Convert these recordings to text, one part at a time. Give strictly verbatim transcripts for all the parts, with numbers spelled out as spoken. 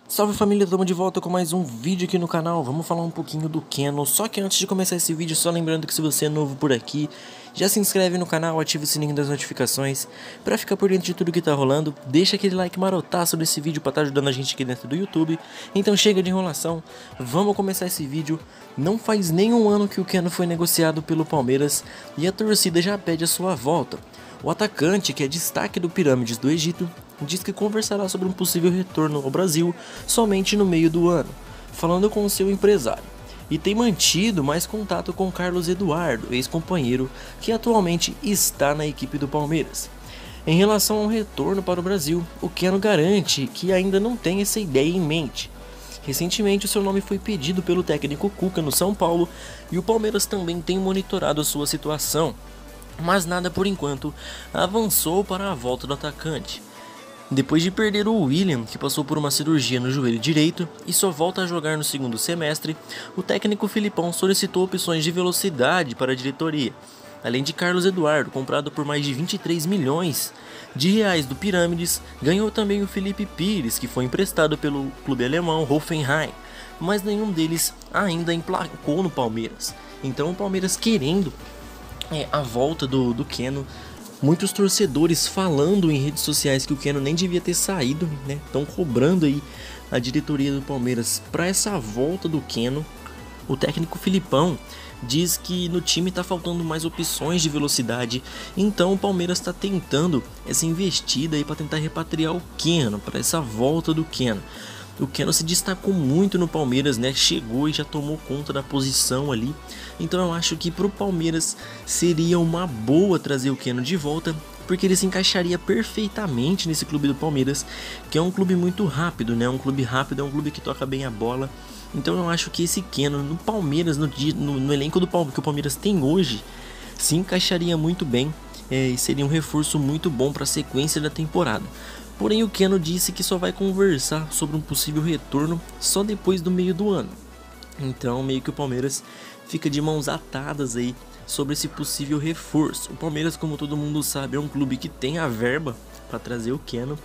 Salve família, estamos de volta com mais um vídeo aqui no canal. Vamos falar um pouquinho do Keno. Só que antes de começar esse vídeo, só lembrando que se você é novo por aqui, já se inscreve no canal, ativa o sininho das notificações para ficar por dentro de tudo que tá rolando. Deixa aquele like marotaço nesse vídeo para estar ajudando a gente aqui dentro do YouTube. Então chega de enrolação, vamos começar esse vídeo. Não faz nenhum ano que o Keno foi negociado pelo Palmeiras e a torcida já pede a sua volta. O atacante, que é destaque do Pirâmides do Egito, diz que conversará sobre um possível retorno ao Brasil somente no meio do ano, falando com o seu empresário, e tem mantido mais contato com Carlos Eduardo, ex-companheiro, que atualmente está na equipe do Palmeiras. Em relação ao retorno para o Brasil, o Keno garante que ainda não tem essa ideia em mente. Recentemente, o seu nome foi pedido pelo técnico Cuca no São Paulo e o Palmeiras também tem monitorado a sua situação, mas nada por enquanto avançou para a volta do atacante. Depois de perder o William, que passou por uma cirurgia no joelho direito e só volta a jogar no segundo semestre, o técnico Filipão solicitou opções de velocidade para a diretoria. Além de Carlos Eduardo, comprado por mais de vinte e três milhões de reais do Pirâmides, ganhou também o Felipe Pires, que foi emprestado pelo clube alemão Hoffenheim, mas nenhum deles ainda emplacou no Palmeiras. Então o Palmeiras querendo é, a volta do, do Keno. Muitos torcedores falando em redes sociais que o Keno nem devia ter saído, né? Estão cobrando aí a diretoria do Palmeiras para essa volta do Keno. O técnico Filipão diz que no time está faltando mais opções de velocidade, então o Palmeiras está tentando essa investida aí para tentar repatriar o Keno, para essa volta do Keno. O Keno se destacou muito no Palmeiras, né? Chegou e já tomou conta da posição ali. Então eu acho que para o Palmeiras seria uma boa trazer o Keno de volta, porque ele se encaixaria perfeitamente nesse clube do Palmeiras, que é um clube muito rápido, né? Um clube rápido, é um clube que toca bem a bola. Então eu acho que esse Keno no Palmeiras, no, no, no elenco do Palmeiras, que o Palmeiras tem hoje, se encaixaria muito bem, é, e seria um reforço muito bom para a sequência da temporada. Porém, o Keno disse que só vai conversar sobre um possível retorno só depois do meio do ano. Então, meio que o Palmeiras fica de mãos atadas aí sobre esse possível reforço. O Palmeiras, como todo mundo sabe, é um clube que tem a verba para trazer o Keno.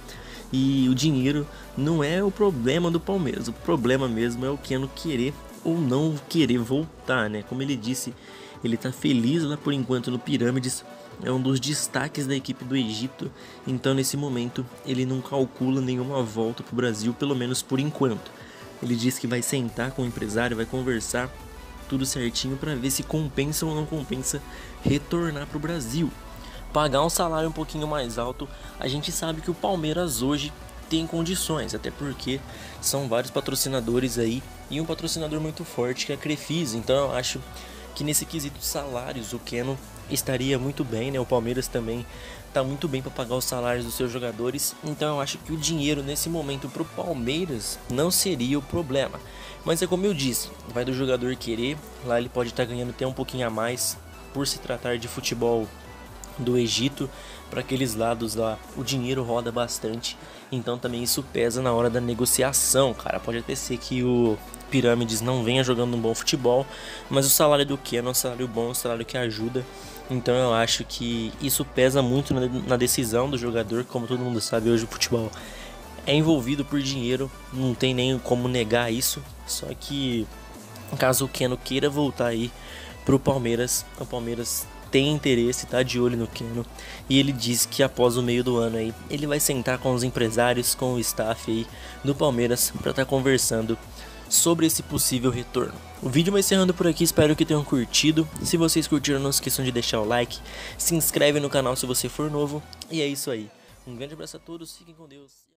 E o dinheiro não é o problema do Palmeiras. O problema mesmo é o Keno querer ou não querer voltar, né? Como ele disse, ele tá feliz lá por enquanto no Pirâmides. É um dos destaques da equipe do Egito, então nesse momento ele não calcula nenhuma volta para o Brasil, pelo menos por enquanto. Ele diz que vai sentar com o empresário, vai conversar tudo certinho para ver se compensa ou não compensa retornar para o Brasil. Pagar um salário um pouquinho mais alto, a gente sabe que o Palmeiras hoje tem condições, até porque são vários patrocinadores aí e um patrocinador muito forte que é a Crefisa, então eu acho que nesse quesito de salários o Keno estaria muito bem, né? O Palmeiras também está muito bem para pagar os salários dos seus jogadores, então eu acho que o dinheiro nesse momento para o Palmeiras não seria o problema. Mas é como eu disse, vai do jogador querer, lá ele pode estar tá ganhando até um pouquinho a mais por se tratar de futebol do Egito. Para aqueles lados lá o dinheiro roda bastante, então também isso pesa na hora da negociação, cara. Pode até ser que o Pirâmides não venha jogando um bom futebol, mas o salário do Keno é um salário bom, um salário que ajuda. Então eu acho que isso pesa muito na, na decisão do jogador. Como todo mundo sabe, hoje o futebol é envolvido por dinheiro, não tem nem como negar isso. Só que caso o Keno queira voltar aí pro Palmeiras, o Palmeiras tem interesse, tá de olho no Keno, e ele diz que após o meio do ano aí, ele vai sentar com os empresários, com o staff aí do Palmeiras para estar tá conversando sobre esse possível retorno. O vídeo vai encerrando por aqui, espero que tenham curtido. Se vocês curtiram, não esqueçam de deixar o like, se inscreve no canal se você for novo, e é isso aí. Um grande abraço a todos, fiquem com Deus.